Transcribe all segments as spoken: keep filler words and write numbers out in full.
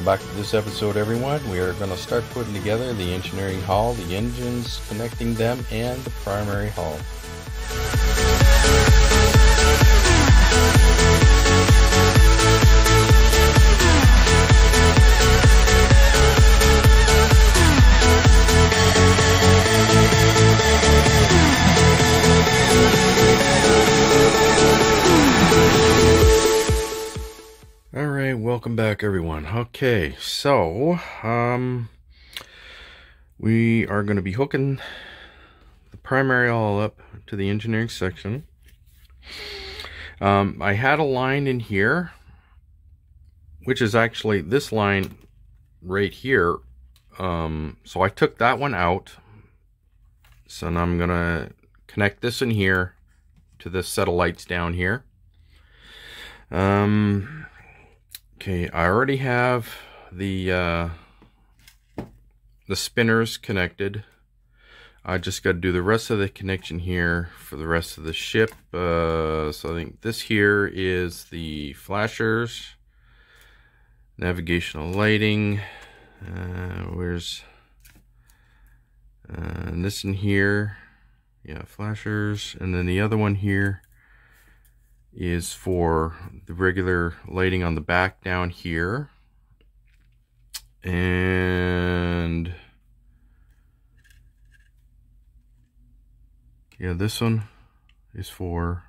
welcome back to this episode, everyone. We are going to start putting together the engineering hull, the engines, connecting them, and the primary hull. Alright, welcome back, everyone. Okay, so um we are going to be hooking the primary hull up to the engineering section. um I had a line in here, which is actually this line right here. Um so I took that one out, so now I'm gonna connect this in here to this set of lights down here. um Okay, I already have the uh, the spinners connected. I just got to do the rest of the connection here for the rest of the ship. Uh, so I think this here is the flashers, navigational lighting. Uh, where's uh, and this in here? Yeah, flashers, and then the other one here is for the regular lighting on the back down here. And yeah, this one is for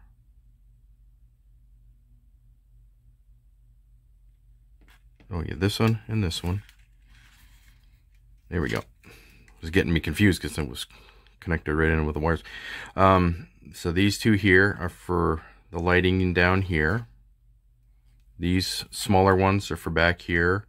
oh yeah, this one and this one. There we go. It was getting me confused because it was connected right in with the wires. Um, so these two here are for the lighting down here. These smaller ones are for back here.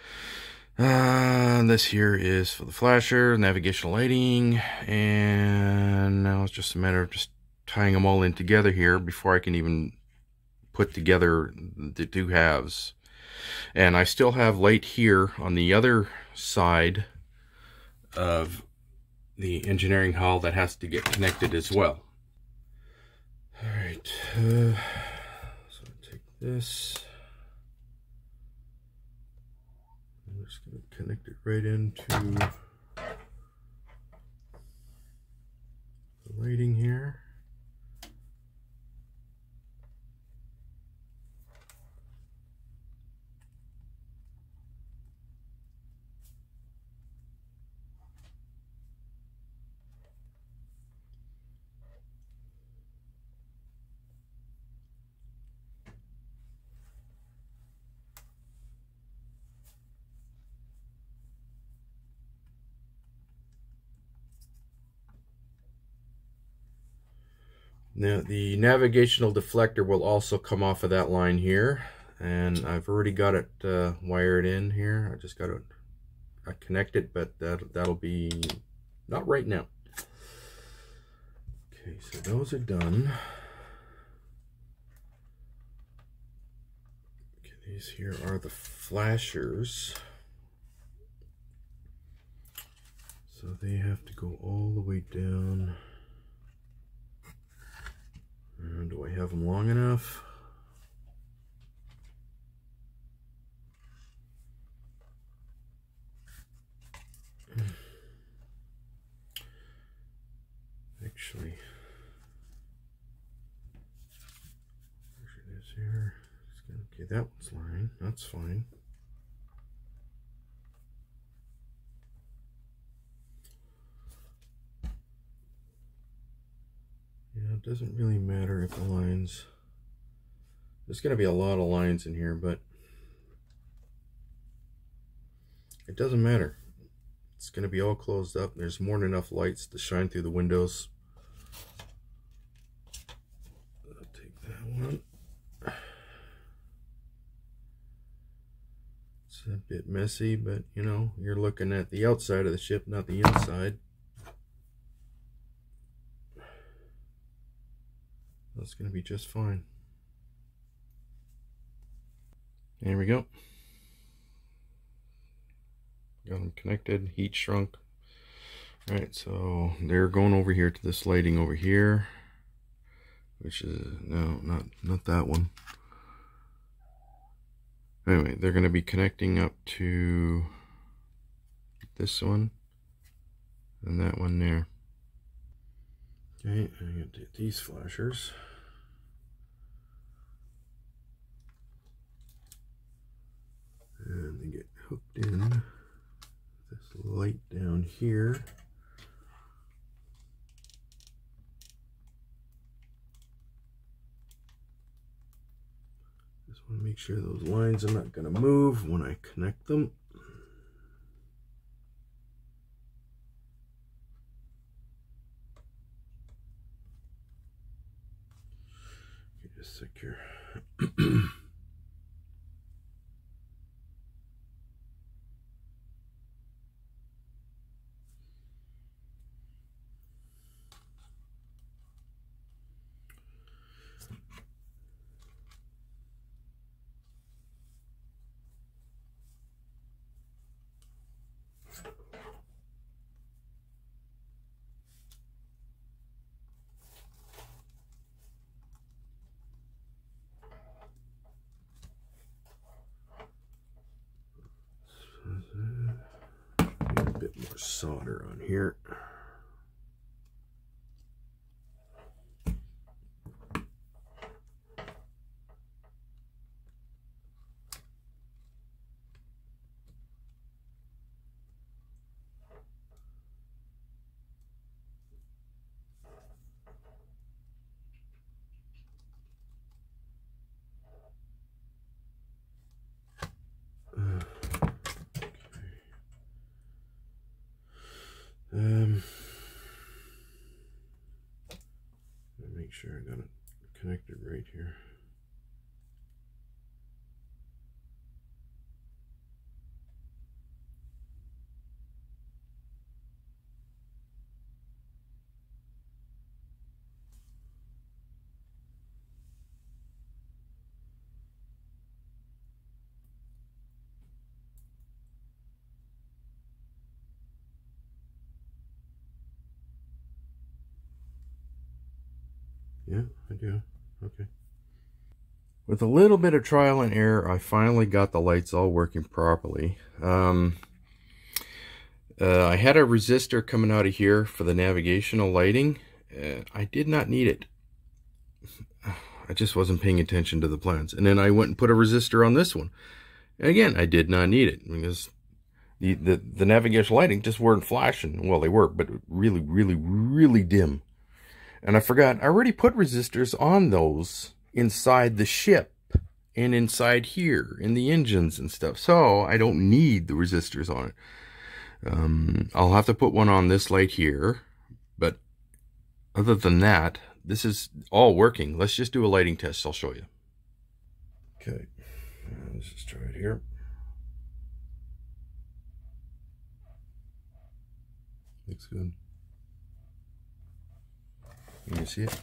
Uh, this here is for the flasher, navigational lighting, and now it's just a matter of just tying them all in together here before I can even put together the two halves. And I still have light here on the other side of the engineering hull that has to get connected as well. All right, uh, so take this. I'm just going to connect it right into the lighting here. Now the navigational deflector will also come off of that line here, and I've already got it uh, wired in here. I just got to I connect it, but that, that'll be not right now. Okay, so those are done. Okay, these here are the flashers. So they have to go all the way down. And do I have them long enough? Actually, it is here. Okay, that one's line. That's fine. Yeah, it doesn't really matter if the lines, there's going to be a lot of lines in here, but it doesn't matter. It's going to be all closed up. There's more than enough lights to shine through the windows. I'll take that one. It's a bit messy, but you know, you're looking at the outside of the ship, not the inside. That's going to be just fine. There we go. Got them connected, heat shrunk. Alright, so they're going over here to this lighting over here, which is, no, not, not that one. Anyway, they're going to be connecting up to this one and that one there. Okay, I'm going to get these flashers. And they get hooked in this light down here. Just want to make sure those lines are not going to move when I connect them. Okay, just secure. A bit more solder on here. Um, make sure I got it connected right here. Yeah, I do. Okay. With a little bit of trial and error, I finally got the lights all working properly. Um, uh, I had a resistor coming out of here for the navigational lighting. Uh, I did not need it. I just wasn't paying attention to the plans. And then I went and put a resistor on this one. And again, I did not need it because the, the, the navigational lighting just weren't flashing. Well, they were, but really, really, really dim. And I forgot, I already put resistors on those inside the ship and inside here in the engines and stuff. So I don't need the resistors on it. Um, I'll have to put one on this light here. But other than that, this is all working. Let's just do a lighting test. I'll show you. Okay, let's just try it here. Looks good. Can you see it?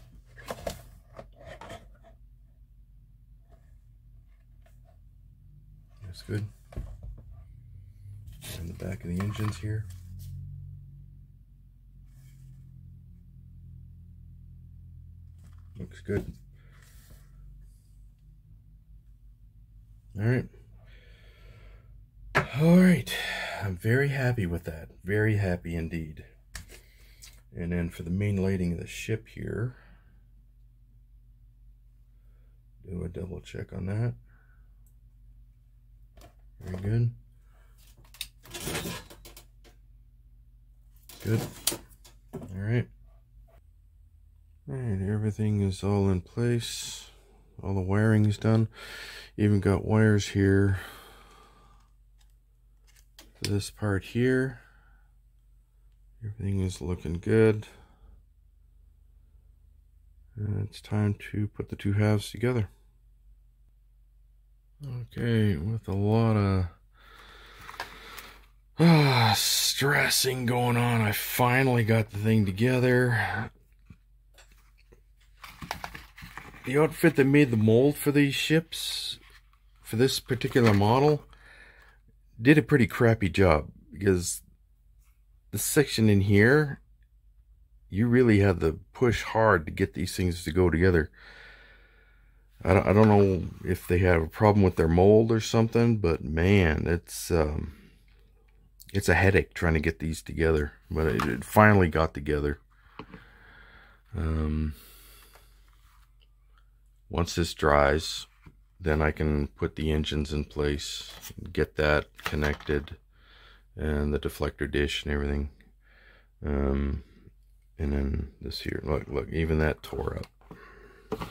That's good. And the back of the engines here. Looks good. All right. All right. I'm very happy with that. Very happy indeed. And then for the main lighting of the ship here, do a double check on that. Very good. Good. All right. All right, everything is all in place. All the wiring is done. Even got wires here for this part here. Everything is looking good. And it's time to put the two halves together. Okay, with a lot of ah, stressing going on, I finally got the thing together. The outfit that made the mold for these ships, for this particular model, did a pretty crappy job, because the section in here, you really had to push hard to get these things to go together. I don't, I don't know if they have a problem with their mold or something, but man, it's um, it's a headache trying to get these together. But it, it finally got together. Um, once this dries, then I can put the engines in place, get that connected, and the deflector dish and everything. Um, and then this here, look, look, even that tore up.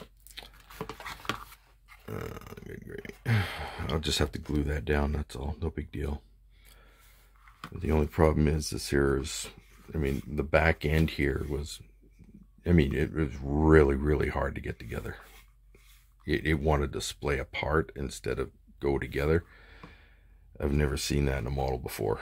Uh, good, great. I'll just have to glue that down, that's all, no big deal. The only problem is this here is, I mean, the back end here was, I mean, it was really, really hard to get together. It, it wanted to splay apart instead of go together. I've never seen that in a model before.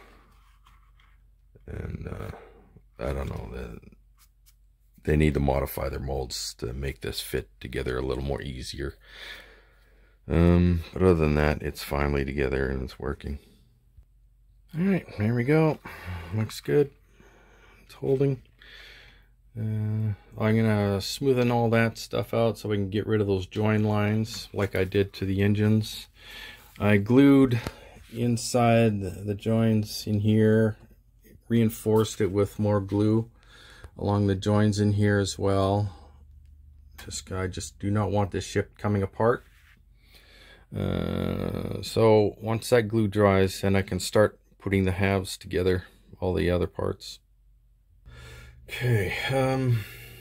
And uh, I don't know, that they need to modify their molds to make this fit together a little more easier. Um, but other than that, it's finally together and it's working. All right, there we go. Looks good. It's holding. Uh, I'm gonna smoothen all that stuff out so we can get rid of those join lines like I did to the engines. I glued inside the joins in here, reinforced it with more glue along the joins in here as well. Just I just do not want this ship coming apart. Uh, so once that glue dries, then I can start putting the halves together, all the other parts. Okay, um,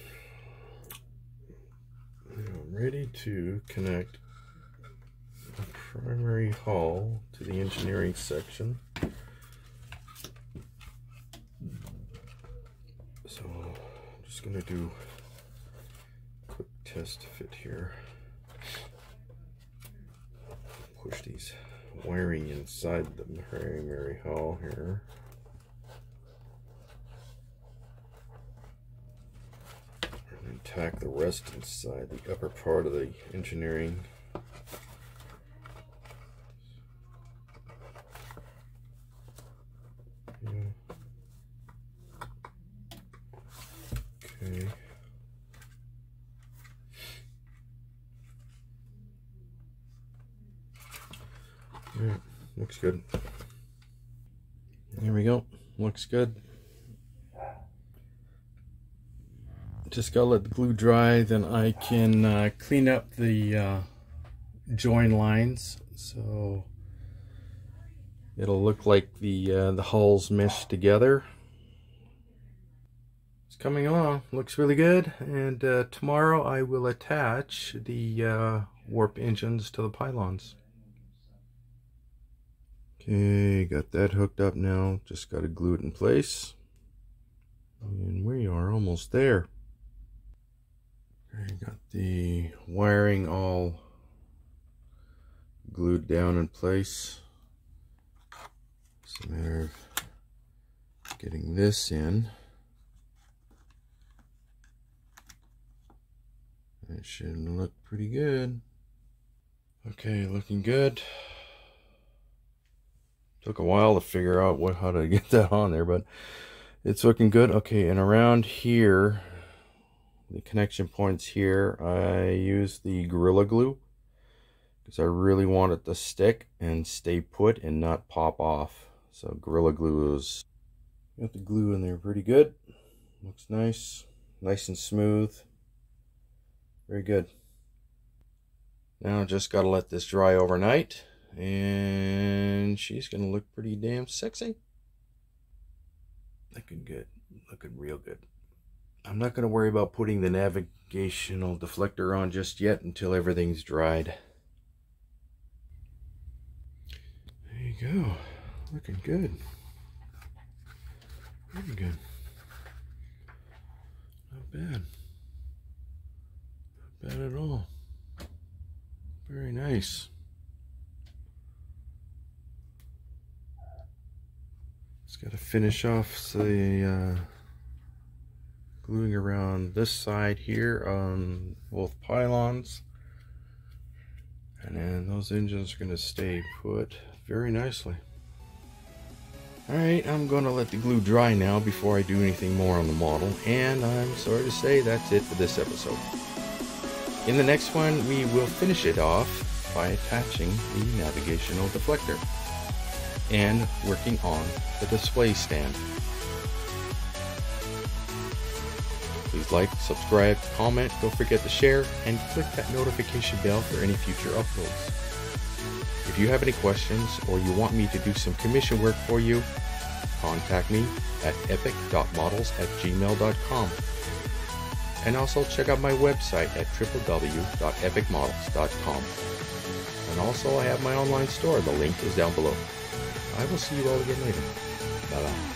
I'm ready to connect the primary hull to the engineering section. So I'm just going to do a quick test fit here. Push these wiring inside the primary hull here. And then tack the rest inside the upper part of the engineering. Yeah. Okay. Alright, looks good. There we go. Looks good. Just gotta let the glue dry, then I can uh, clean up the uh, join lines so it'll look like the uh, the hulls mesh together. It's coming along, looks really good, and uh, tomorrow I will attach the uh, warp engines to the pylons. Okay, got that hooked up now, just got to glue it in place, and we are almost there. Okay, got the wiring all glued down in place. It's a matter of getting this in. That should look pretty good. Okay, looking good. Took a while to figure out what how to get that on there, but it's looking good. Okay, and around here, the connection points here, I use the Gorilla Glue because I really want it to stick and stay put and not pop off. So Gorilla Glue is, got the glue in there pretty good. Looks nice, nice and smooth. Very good. Now just gotta let this dry overnight, and she's gonna look pretty damn sexy. Looking good, looking real good. I'm not gonna worry about putting the navigational deflector on just yet until everything's dried. There you go, looking good. Very good. Not bad. Not bad at all. Very nice. Just got to finish off the uh, gluing around this side here on both pylons, and then those engines are going to stay put very nicely. Alright, I'm going to let the glue dry now before I do anything more on the model, and I'm sorry to say that's it for this episode. In the next one, we will finish it off by attaching the navigational deflector and working on the display stand. Please like, subscribe, comment, don't forget to share, and click that notification bell for any future uploads. If you have any questions or you want me to do some commission work for you, contact me at epic dot models at gmail dot com. And also check out my website at w w w dot epic models dot com. And also I have my online store, the link is down below. I will see you all again later. Bye bye.